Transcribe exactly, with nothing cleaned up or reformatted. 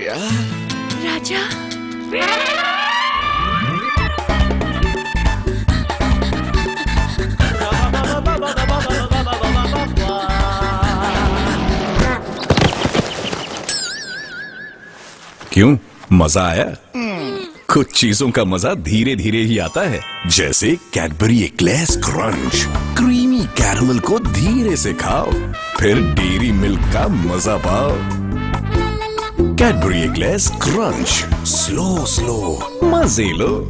गया। राजा क्यों, मजा आया? कुछ चीजों का मजा धीरे धीरे ही आता है, जैसे Cadbury Eclairs crunch. Creamy caramel को धीरे से खाओ, फिर डेयरी मिल्क का मजा पाओ। Cadbury Eclairs crunch, slow slow मजे लो।